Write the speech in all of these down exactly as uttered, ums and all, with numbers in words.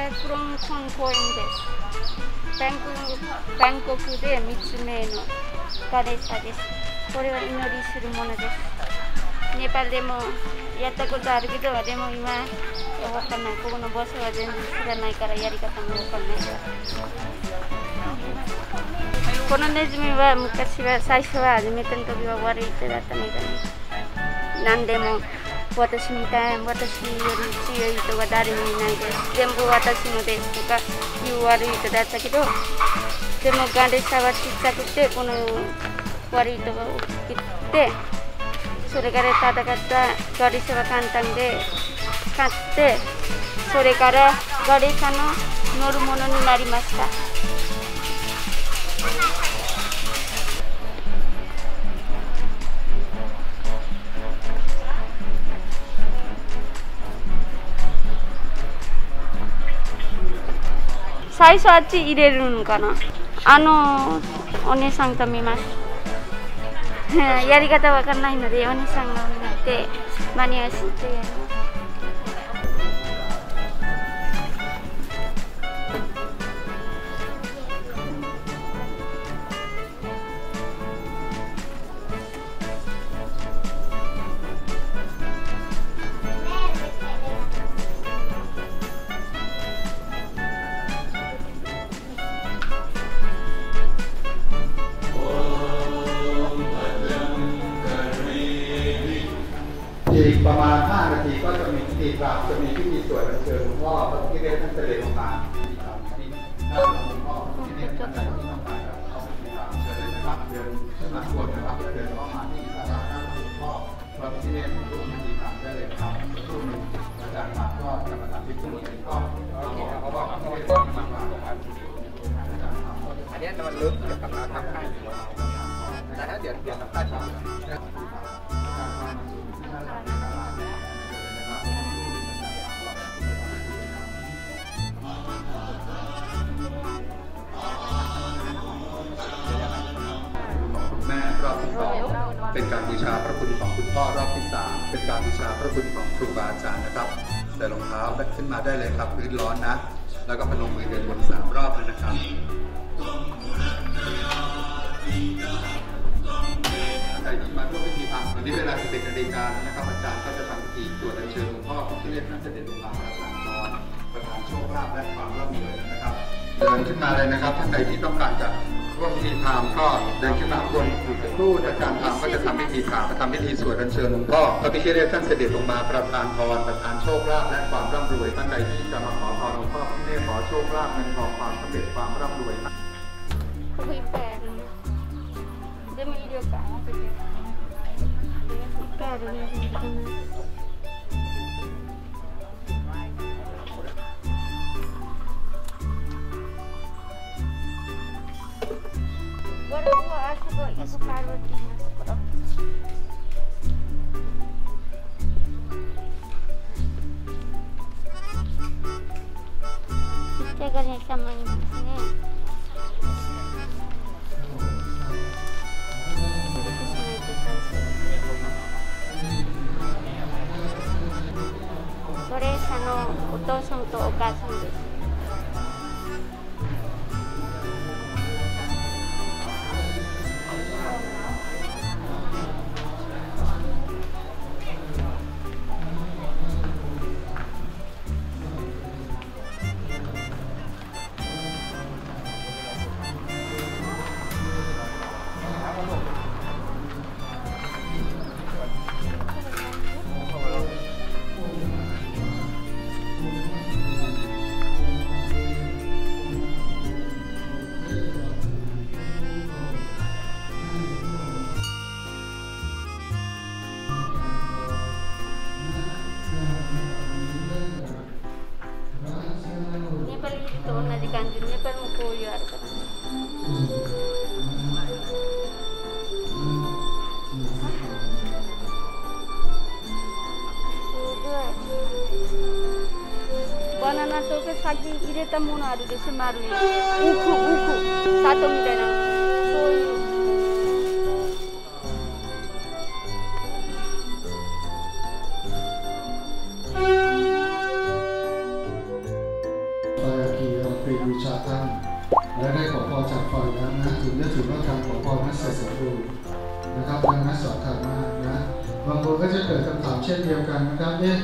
クロンコン公園です。バンコク、バンコクでみっつめのガネシャです。これは祈りするものです。ネパールでもやったことあるけど、でも今わかんない。ここの場所は全然知らないからやり方もわかんないから。このネズミは昔は最初は始めた時は悪い人だったみたいな。何でも私みたい、私より強い人が誰もいないです。全部私のですとかいう悪い人だったけど、でもガネシャは小さくて、この悪い人が大きくて、それから戦ったガネシャは簡単で勝って、それからガネシャの乗るものになりました。最初あっち入れるのかな。あのお姉さんと見ます。やり方わかんないのでお姉さんが見てマニュアルしてやります。 อีกประมาณห้านาทีก็จะมีพิธีกรรมจะมีพิธีสวดอัญเชิญหลวงพ่อพระพิฆเนศท่านเสด็จลงมาที่ด้านหลังหลวงพ่อพระพิฆเนศท่านใดที่ต้องการจะเข้าพิธีกรรมเชิญเลยนะครับเดินขึ้นมาสวดนะครับเดินเข้ามาที่ศาลาหน้าหลวงพ่อพระพิฆเนศร่วมพิธีกรรมได้เลยครับช่วงหนึ่งอาจารย์มาก็จะมาทำพิธีก็เขาบอกเขาไม่ต้องมามาบอกว่าอันนี้มันลึกเกี่ยวกับการทำให้แต่ถ้าเดี๋ยวเดี๋ยวทำได้ทำแม่รอบที่สองเป็นการบูชาพระคุณของคุณพ่อรอบที่สามเป็นการบูชาพระคุณของครูบาอาจารย์นะครับใส่รองเท้าขึ้นมาได้เลยครับพื้นร้อนนะแล้วก็พนมมือเดินวนสามรอบเลยนะครับใครที่มาร่วมพิธีทำวันนี้เวลาสิบเอ็ดนาฬิกานะครับอาจารย์ก็จะทำพิธีสวดอัญเชิญหลวงพ่อพระพิฆเนศท่านเสด็จลงมาประทานพรประทานโชคลาภและความร่ำรวยนะครับเดินขึ้นมาเลยนะครับท่านใดที่ต้องการจะร่วมพิธีทำก็เดินขึ้นมาบนอยู่สักครู่อาจารย์ทำก็จะทำพิธีถามทำพิธีสวดอัญเชิญหลวงพ่อพระพิฆเนศท่านเสด็จลงมาประทานพรประทานโชคลาภและความร่ำรวยท่านใดที่จะมาขอพรหลวงพ่อพระพิฆเนศขอโชคลาภเงินทองความสำเร็จความร่ำรวยคุยแปดでもいいですか？แปดเลยBaru aku kok isu parut di sekolah. Kita ganyan sama ini. Sore sano otosan to okasan desu.同じ感じで、ネパールもこういうあるから。バナナとか先入れたものあるでしょ、丸い。奥、奥、砂糖みたいな。そういう。 ตบูชาท่านและได้ขอพรจากฝ่ายนั้นนะถึงจะถือว่าการขอพรนั้นเสร็จสมบูรณ์นะครับดังนั้นสำคัญมากนะบางคนก็จะเกิดคำถามเช่นเดียวกันนะครับเนี่ย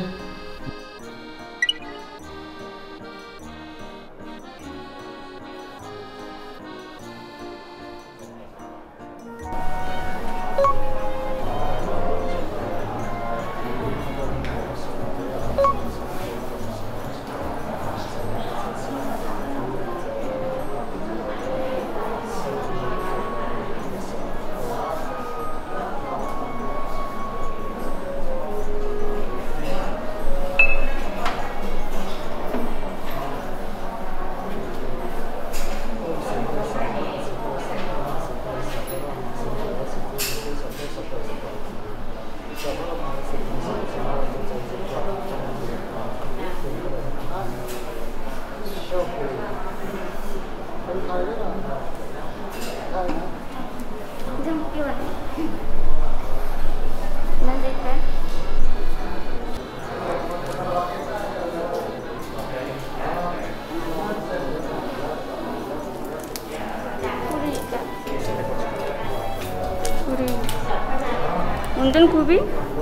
Undan kubi?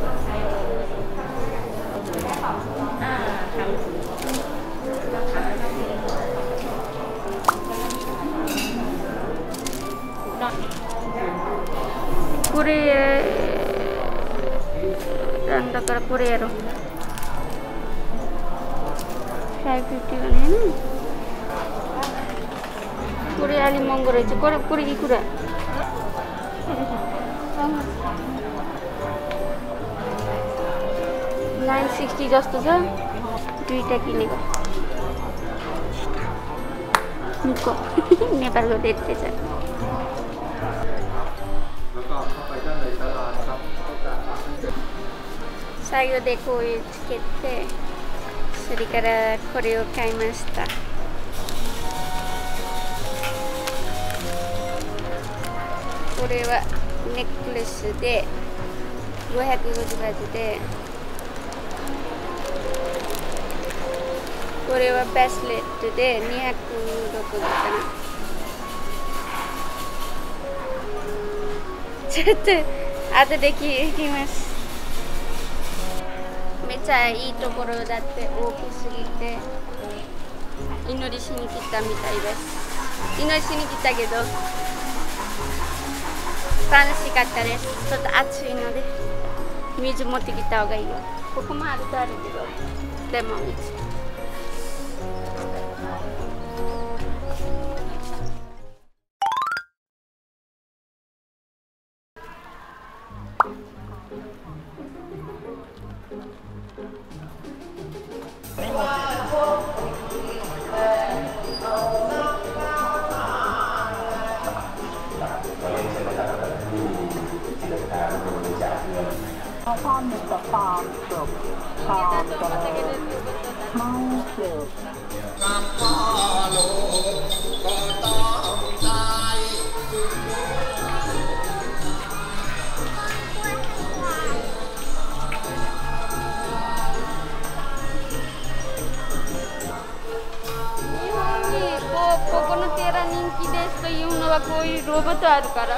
Puri randa kara puri ero. five fifty one hai na? Puri ali mango raheछ. Kora puri ki kura? nine sixty जस्तो छ दुईटा किनेको निको नेपालको धेरै छ Sayo de koichikete suri kara kore o kaimashita. Kore wa necklace de five hundred fifty deこれはベースレットでにひゃくろくかな。ちょっと後で聞きます。めっちゃいいところだって大きすぎて祈りしに来たみたいです。祈りしに来たけど楽しかったです。ちょっと暑いので水持ってきた方がいいよ。ここもあるとあるけどでも水ความมีแต่ตามจบตามกันไม่เจ็บกับพ่อโลกก็ต้องตาย日本にこうここの寺人気ですというのはこういうロボットあるから。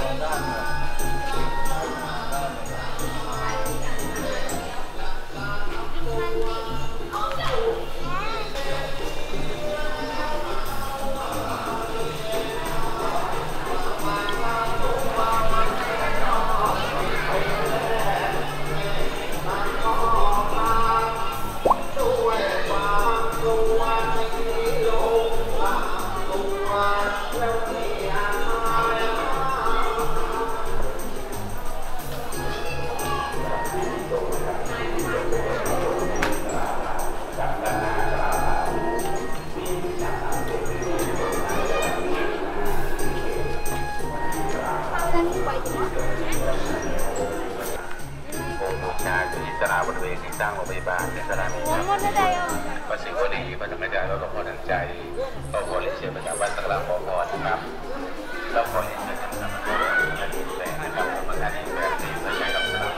สนามบริเวณที่สร้างโรงพยาบาลในสนามนี้ประสิทธิ์วลีประจำไม่ได้เราหลวงพ่อทันใจเราขอเรียนเชิญประจำวัดสักการะขอพรนะครับเราขอเรียนเชิญประจำวัดสักการะนะครับประธานที่แปดสิบประชาชนครับ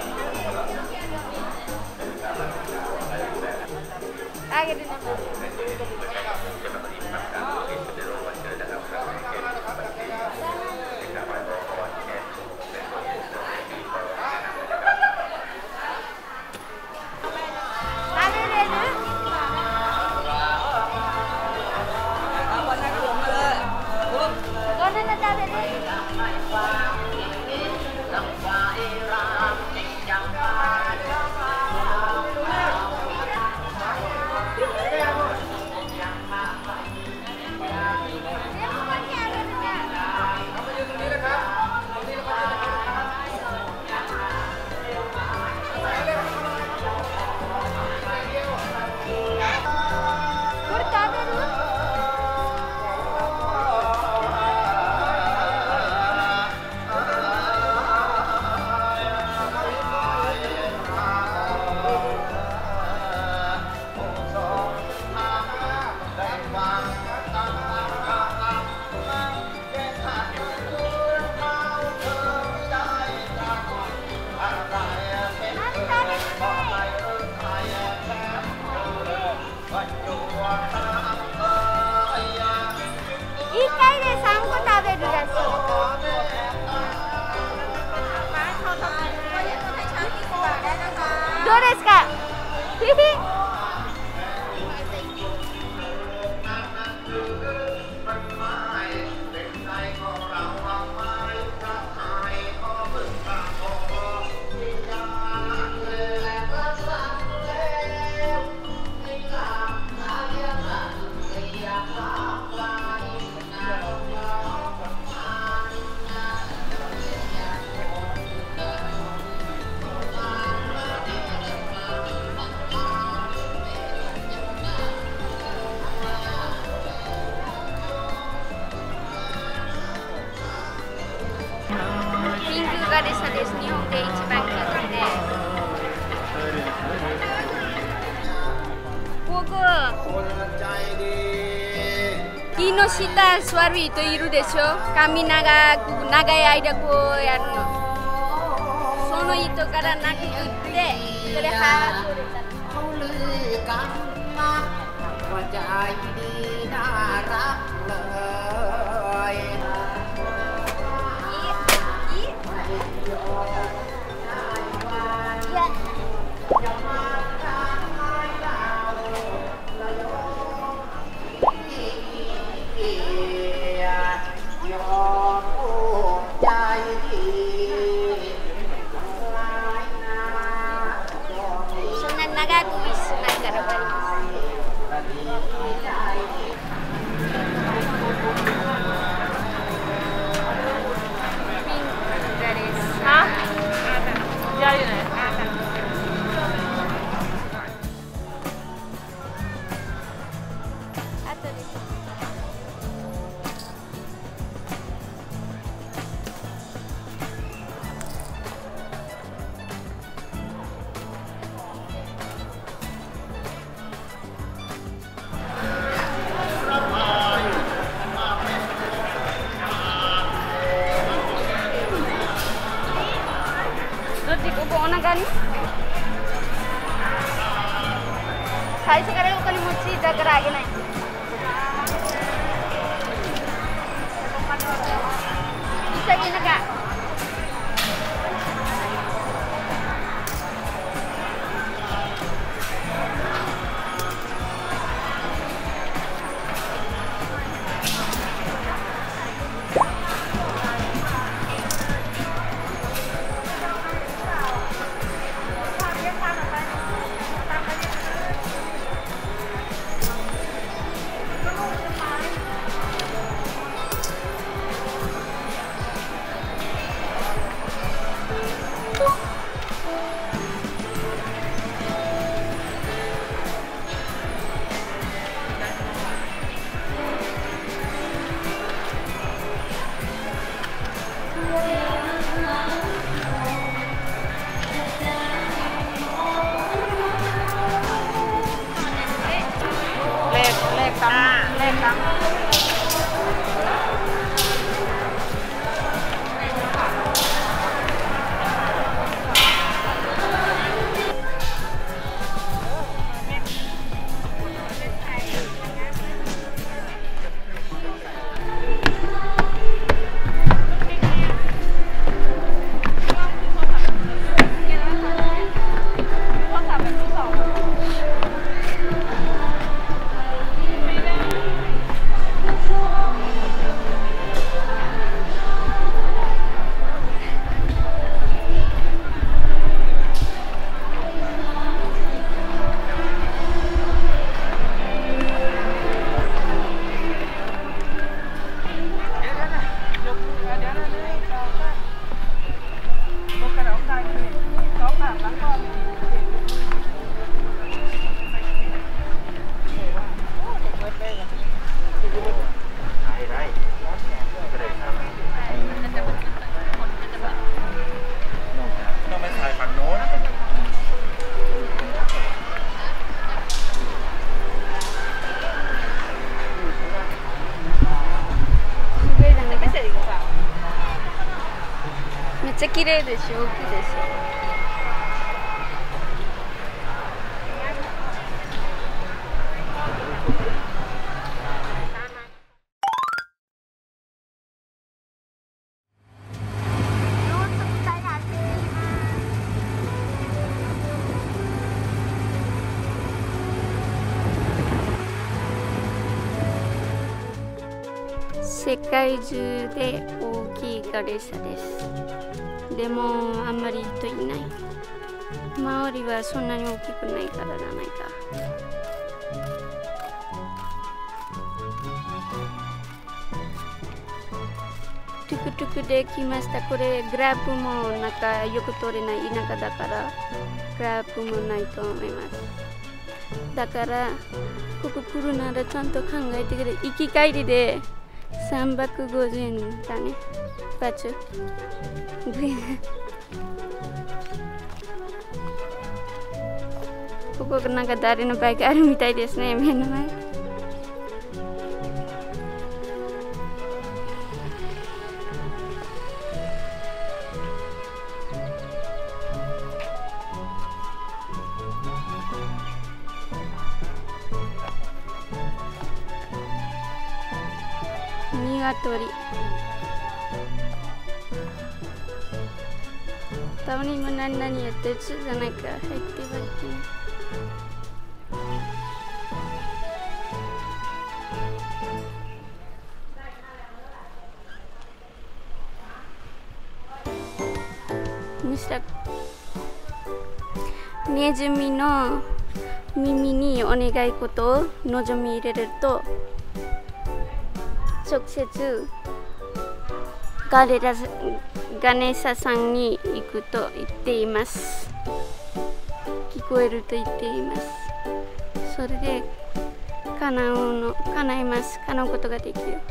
อาเกดิが列車です。日本で一番キュートです。ここ木の下座る人いるでしょ。髪長く長い間こうやるの。その人から泣き取ってそれはそれだ。最初からお金持ちだからあげない。bisa gini kak.めっちゃ綺麗でしょ、大きいでしょ。 世界中で大きいガレーシャです。でもあんまり人いない。周りはそんなに大きくないからじゃないか。トゥクトゥクで来ました。これグラブもなんかよく通れない田舎だからグラブもないと思います。だからここ来るならちゃんと考えてくれ。行き帰りでさんびゃくごじゅうえんだね。バチュここなんか誰のバイクあるみたいですね、目の前。鶏。たまにも何々やってるじゃないか。入ってはいけない。むしろネズミの耳にお願い事を望み入れると直接ガレラガネーシャさんに行くと言っています。聞こえると言っています。それで叶うの叶います。叶うことができる。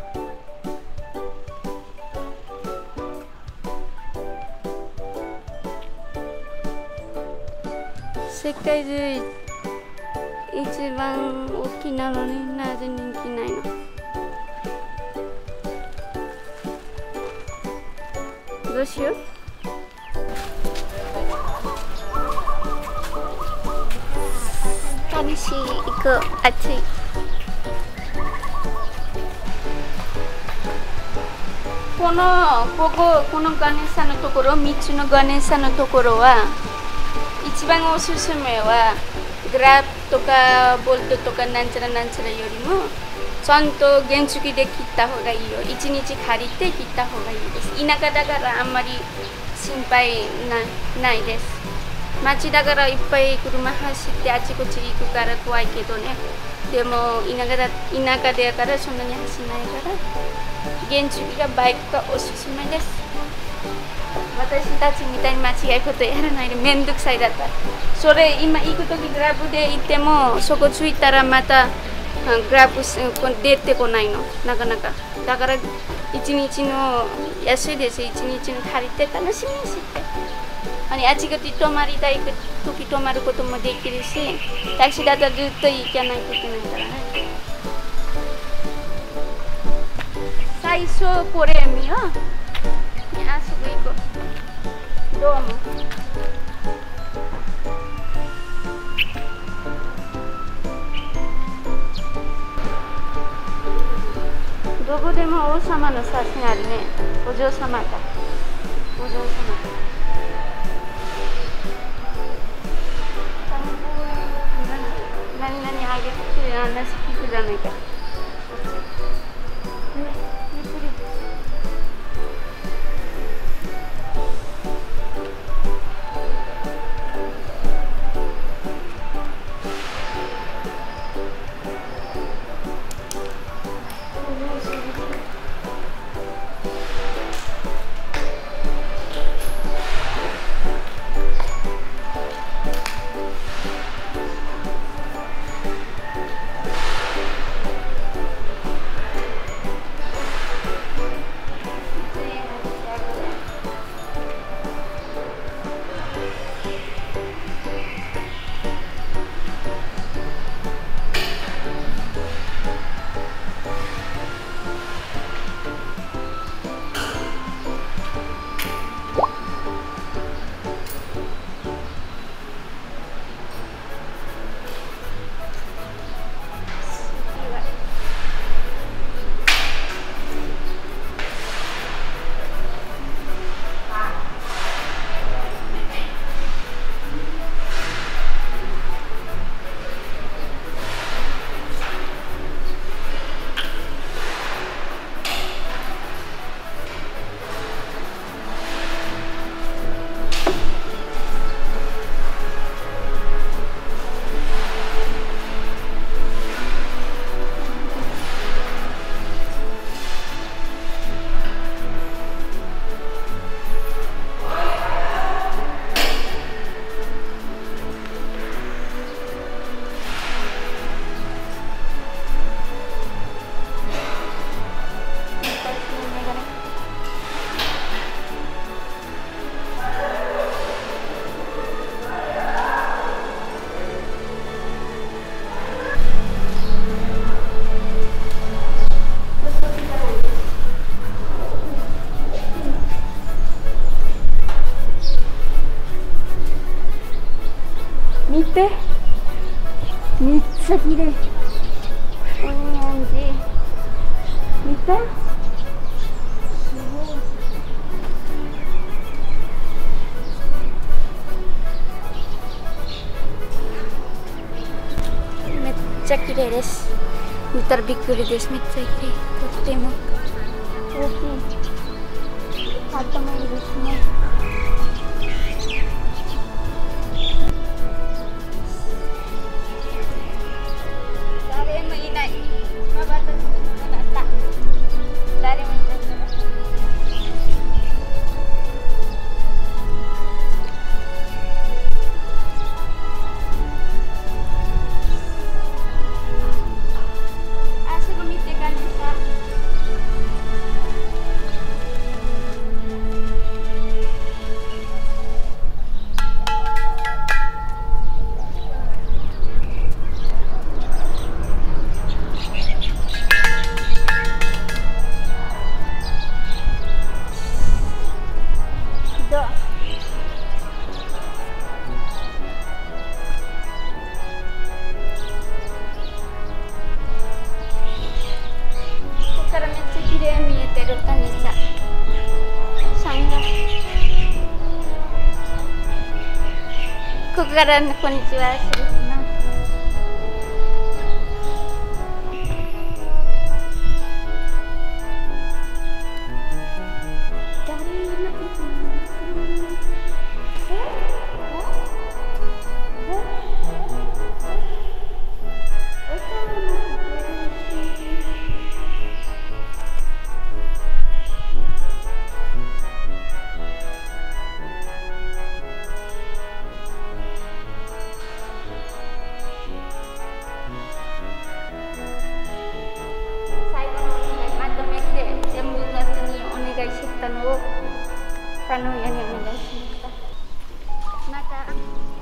世界中一番大きなのになぜ人気ないの？どうしよう。楽しい。行こう。暑い。このこここのガネーシャのところ、みっつのガネーシャのところは一番おすすめはグラブとかボルトとかなんちゃらなんちゃらよりもちゃんと原付で切った方がいいよ。一日借りて切った方がいいです。田舎だからあんまり心配 な, ないです。街だからいっぱい車走ってあちこち行くから怖いけどね。でも田舎だ田舎だからそんなに走らないから原付がバイクがおすすめです。私たちみたいに間違いことやらないでめんどくさいだった。それ今行くときグラブで行ってもそこ着いたらまたグラブ出てこないの、なかなか。だから一日の安いです。一日の借りて楽しみにして。あちこち泊まりたいとき泊まることもできるし、タクシーだったらずっと行かないといけないからね。最初これ見よう。あそこ行こう。どうも。どこでも王様の写真あるね。お嬢様か。お嬢様。何々あげて話聞くじゃないか。 です。見たらびっくりです。めっちゃ綺麗。とっても大きい。ハートもいいですね。誰もいない。まばたきもなった。誰もいない。ここからこんにちは失礼します。のを他の家にお願いしました。また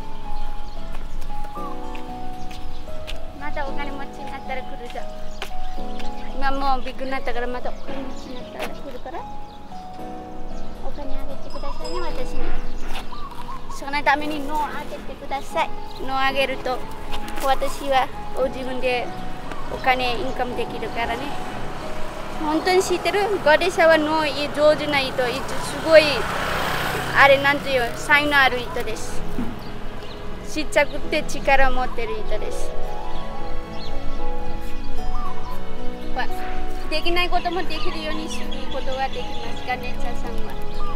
またお金持ちになったら来るぞ。今もうビッグになったからまたお金持ちになったら来るからお金あげてくださいね、私に。そのために脳をあげてください。脳をあげると私はお自分でお金インカムできるからね。本当に知ってる？ゴリサは脳上手な人、すごいあれなんていう才能ある人です。ちっちゃくて力を持ってる人です。できないこともできるようにすることはできますかね、茶さんは。